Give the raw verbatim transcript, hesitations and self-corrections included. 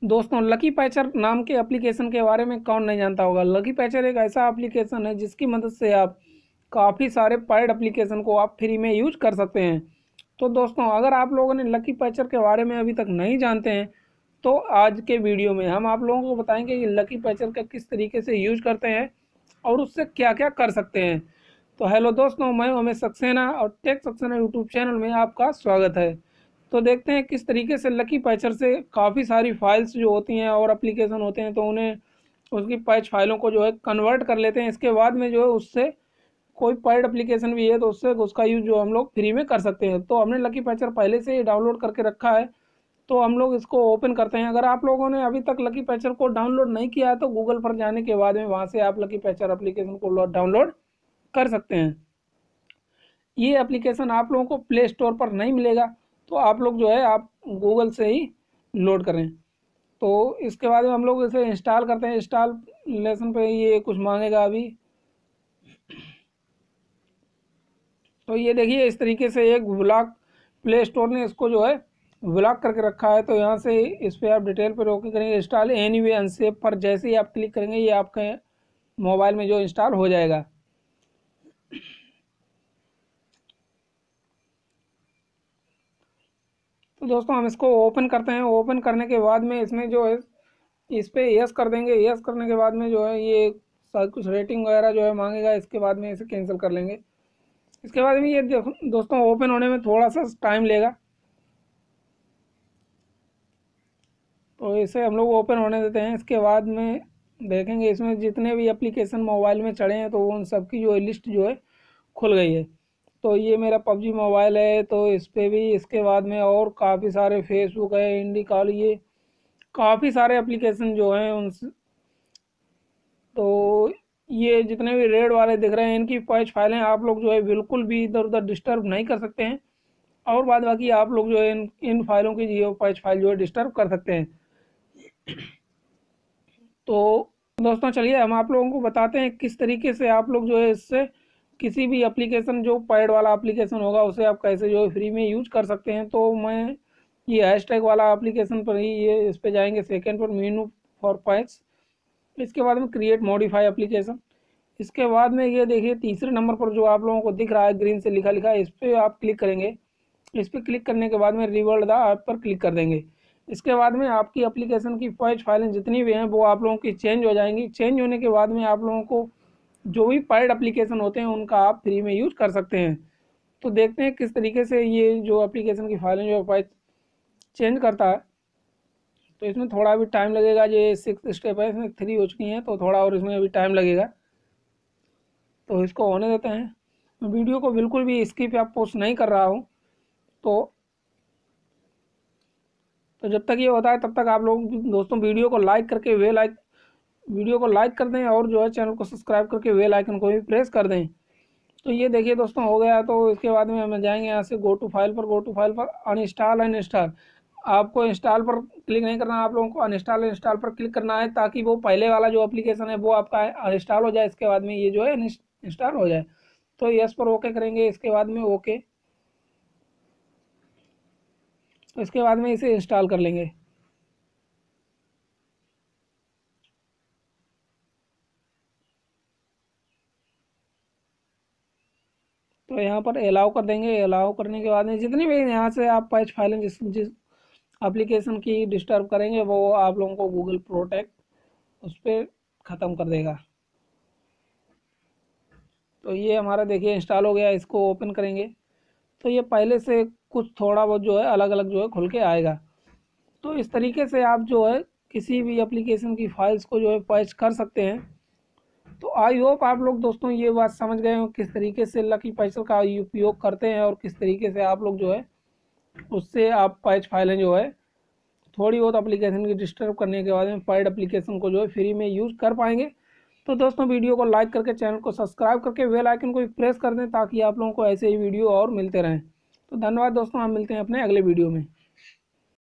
दोस्तों, लकी पैचर नाम के एप्लीकेशन के बारे में कौन नहीं जानता होगा। लकी पैचर एक ऐसा एप्लीकेशन है जिसकी मदद से आप काफ़ी सारे पेड एप्लीकेशन को आप फ्री में यूज कर सकते हैं। तो दोस्तों, अगर आप लोगों ने लकी पैचर के बारे में अभी तक नहीं जानते हैं तो आज के वीडियो में हम आप लोगों को बताएंगे कि लकी पैचर का किस तरीके से यूज करते हैं और उससे क्या क्या कर सकते हैं। तो हेलो दोस्तों, मैं उमेश सक्सेना और टेक सक्सेना यूट्यूब चैनल में आपका स्वागत है। तो देखते हैं किस तरीके से लकी पैचर से काफ़ी सारी फाइल्स जो होती हैं और एप्लीकेशन होते हैं तो उन्हें उसकी पैच फाइलों को जो है कन्वर्ट कर लेते हैं। इसके बाद में जो है उससे कोई पेड एप्लीकेशन भी है तो उससे उसका यूज जो हम लोग फ्री में कर सकते हैं। तो हमने लकी पैचर पहले से ही डाउनलोड करके रखा है, तो हम लोग इसको ओपन करते हैं। अगर आप लोगों ने अभी तक लकी पैचर को डाउनलोड नहीं किया है तो गूगल पर जाने के बाद में वहाँ से आप लकी पैचर एप्लीकेशन को डाउनलोड कर सकते हैं। ये एप्लीकेशन आप लोगों को प्ले स्टोर पर नहीं मिलेगा, तो आप लोग जो है आप गूगल से ही लोड करें। तो इसके बाद में हम लोग इसे इंस्टॉल करते हैं। इंस्टॉलेशन पे ये कुछ मांगेगा अभी। तो ये देखिए, इस तरीके से एक ब्लॉक प्ले स्टोर ने इसको जो है ब्लॉक करके रखा है। तो यहाँ से इस पर आप डिटेल पर ओके करेंगे। इंस्टॉल एनीवे अनसेफ पर जैसे ही आप क्लिक करेंगे ये आपके मोबाइल में जो इंस्टॉल हो जाएगा। तो दोस्तों, हम इसको ओपन करते हैं। ओपन करने के बाद में इसमें जो है इस पर यस कर देंगे। यस करने के बाद में जो है ये शायद कुछ रेटिंग वगैरह जो है मांगेगा। इसके बाद में इसे कैंसिल कर लेंगे। इसके बाद में ये दोस्तों ओपन होने में थोड़ा सा टाइम लेगा, तो इसे हम लोग ओपन होने देते हैं। इसके बाद में देखेंगे इसमें जितने भी एप्लीकेशन मोबाइल में चढ़े हैं तो उन सब की जो है लिस्ट जो है खुल गई है। तो ये मेरा पबजी मोबाइल है, तो इस पर भी इसके बाद में और काफ़ी सारे फेसबुक है, इंडी कॉल, ये काफ़ी सारे एप्लीकेशन जो हैं उन तो ये जितने भी रेड वाले दिख रहे हैं इनकी पैच फाइलें आप लोग जो है बिल्कुल भी इधर उधर डिस्टर्ब नहीं कर सकते हैं। और बाद बाकी आप लोग जो है इन इन फाइलों की जियो पैच फाइल जो है डिस्टर्ब कर सकते हैं। तो दोस्तों, चलिए हम आप लोगों को बताते हैं किस तरीके से आप लोग जो है इससे किसी भी एप्लीकेशन जो पैड वाला एप्लीकेशन होगा उसे आप कैसे जो है फ्री में यूज कर सकते हैं। तो मैं ये हैशटैग वाला एप्लीकेशन पर ही ये इस पर जाएंगे सेकेंड पर, मेनू फॉर पैच। इसके बाद में क्रिएट मॉडिफाई एप्लीकेशन। इसके बाद में ये देखिए तीसरे नंबर पर जो आप लोगों को दिख रहा है ग्रीन से लिखा लिखा, इस पर आप क्लिक करेंगे। इस पर क्लिक करने के बाद में रिवर्ट द ऐप पर क्लिक कर देंगे। इसके बाद में आपकी एप्लीकेशन की पैच फाइलें जितनी भी हैं वो आप लोगों की चेंज हो जाएंगी। चेंज होने के बाद में आप लोगों को जो भी पैड एप्लीकेशन होते हैं उनका आप फ्री में यूज कर सकते हैं। तो देखते हैं किस तरीके से ये जो एप्लीकेशन की फाइलें जो पैच चेंज करता है। तो इसमें थोड़ा भी टाइम लगेगा। ये सिक्स स्टेप है, इसमें थ्री हो चुकी हैं तो थोड़ा और इसमें अभी टाइम लगेगा। तो इसको होने देते हैं। वीडियो को बिल्कुल भी स्किप या पोस्ट नहीं कर रहा हूँ। तो तो जब तक ये होता है तब तक आप लोग दोस्तों वीडियो को लाइक करके वे लाइक वीडियो को लाइक कर दें और जो है चैनल को सब्सक्राइब करके वेल आइकन को भी प्रेस कर दें। तो ये देखिए दोस्तों हो गया। तो इसके बाद में हम जाएंगे यहाँ से गो टू फाइल पर। गो टू फाइल पर अनइंस्टॉल एंड इंस्टॉल, आपको इंस्टॉल पर क्लिक नहीं करना, आप लोगों को अनइंस्टॉल इंस्टॉल पर क्लिक करना है ताकि वो पहले वाला जो एप्लीकेशन है वो आपका अनइंस्टॉल हो जाए। इसके बाद में ये जो है इंस्टॉल हो जाए। तो यस पर ओके करेंगे। इसके बाद में ओके, तो इसके बाद में इसे इंस्टॉल कर लेंगे। तो यहाँ पर अलाउ कर देंगे। अलाउ करने के बाद में जितनी भी यहाँ से आप पैच फाइलें जिस जिस एप्लीकेशन की डिस्टर्ब करेंगे वो आप लोगों को गूगल प्रोटेक्ट उस पर ख़त्म कर देगा। तो ये हमारा देखिए इंस्टॉल हो गया। इसको ओपन करेंगे तो ये पहले से कुछ थोड़ा बहुत जो है अलग अलग जो है खुल के आएगा। तो इस तरीके से आप जो है किसी भी एप्लीकेशन की फाइल्स को जो है पैच कर सकते हैं। तो आई होप आप लोग दोस्तों ये बात समझ गए हो किस तरीके से लकी पैचर का उपयोग करते हैं और किस तरीके से आप लोग जो है उससे आप पैच फाइलें जो है थोड़ी बहुत एप्लीकेशन की डिस्टर्ब करने के बाद में पैड एप्लीकेशन को जो है फ्री में यूज़ कर पाएंगे। तो दोस्तों वीडियो को लाइक करके चैनल को सब्सक्राइब करके बेल आइकन को भी प्रेस कर दें ताकि आप लोगों को ऐसे ही वीडियो और मिलते रहें। तो धन्यवाद दोस्तों, हम मिलते हैं अपने अगले वीडियो में।